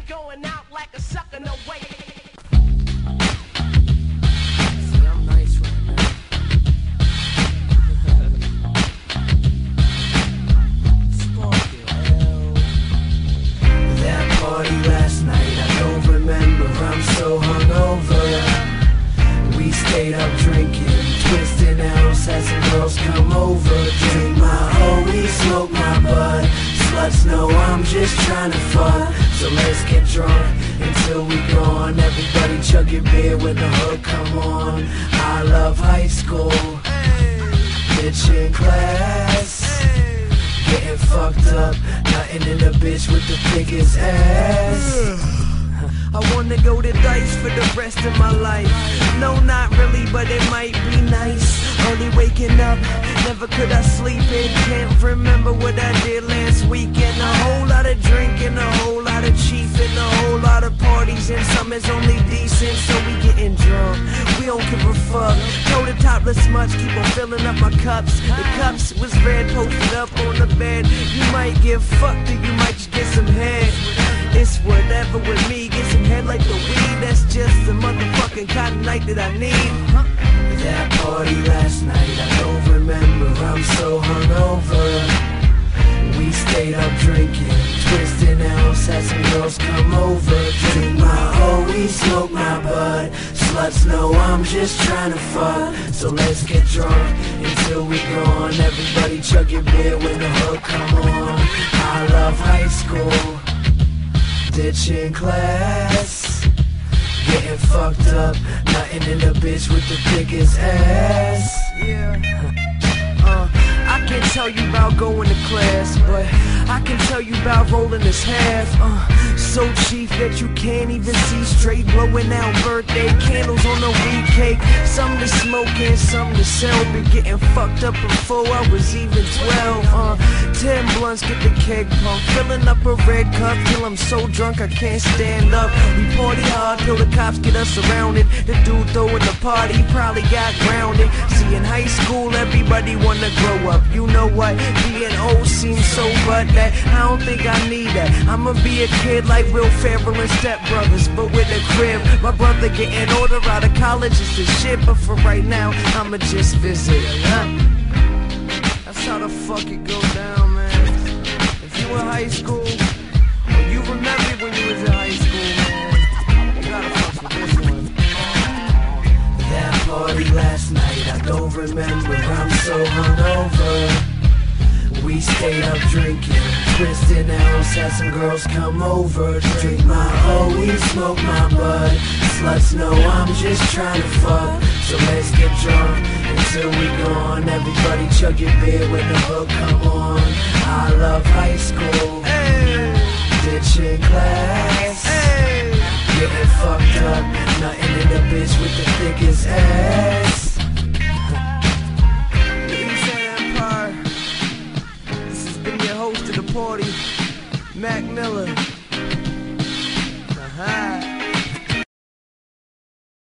going out like a sucker, no way. See, I'm nice right now. Spark it, L. That party last night, I don't remember, I'm so hungover. We stayed up drinking, twisting L's, had some girls come over. Drink my OE, smoke my bud. Sluts know I'm just trying to fuck, so let's get drunk until we gone. Everybody chug your beer when the hook come on. I love high school, bitch in class, getting fucked up, nothing in the bitch with the thickest ass. I wanna go to Dice for the rest of my life. No, not really, but it might be nice. Only waking up, never could I sleep in. Can't remember what I did last weekend. A whole lot of drinking, a whole lot of chiefing, a whole lot of parties, and some is only decent, so we getting drunk. We don't give a fuck. Throw the topless much, keep on filling up my cups. The cups was red, posted up on the bed. You might get fucked, or you might just get some head. It's whatever with me, get some head like the weed. That's just the motherfucking cotton night that I need. That party last night, I don't remember, I'm so hungover. We stayed up drinking, twisting L's, had some girls come over. Drink my OE, smoke my bud. Sluts know I'm just trying to fuck, so let's get drunk until we gone. Everybody chug your beer when the hook come on. I love high school, ditching class, getting fucked up, nothing in the bitch with the thickest ass. Yeah. I can't tell you about going to class, but I can tell you about rolling this half. So cheap that you can't even see straight, blowing out birthday candles on a weed cake. Some to smoke and some to sell. Been getting fucked up before I was even 12. 10 blunts, get the keg pump, filling up a red cup till I'm so drunk I can't stand up. We party hard till the cops get us surrounded. The dude throwing the party probably got grounded. See, in high school everybody wanna grow up. You know what? Being old seems so but that I don't think I need that. I'ma be a kid like Will Ferrell and Step Brothers, but with a crib. My brother getting older out of college is the shit, but for right now I'ma just visit. That's how the fuck it go down, man. If you in high school, or you remember when you was in high school, man, you gotta fuck with this one. That party last night, I don't remember, I'm so hungover. We stayed up drinking, twisting L's, had some girls come over. Drink my OE, smoke my bud. Sluts know I'm just trying to fuck, so let's get drunk until we gone. Everybody chug your beer when the hook come on. I love high school, ditching class, getting fucked up, nothing in the bitch with the thickest ass. Host of the party, Mac Miller.